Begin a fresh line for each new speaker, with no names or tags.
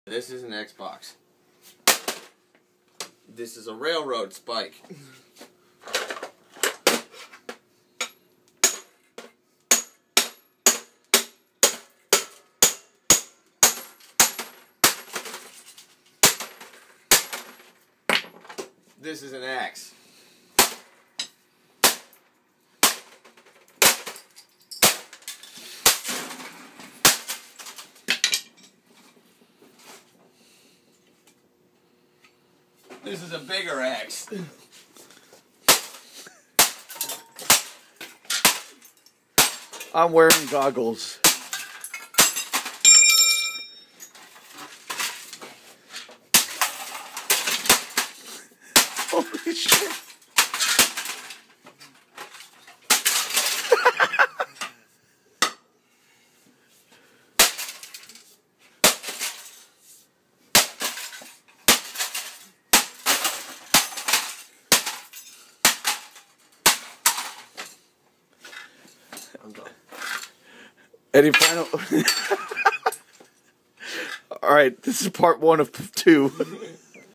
This is an Xbox. This is a railroad spike. This is an axe. This is a bigger axe.
I'm wearing goggles. Holy shit.
I'm done.
Any final? All right, this is part 1 of 2.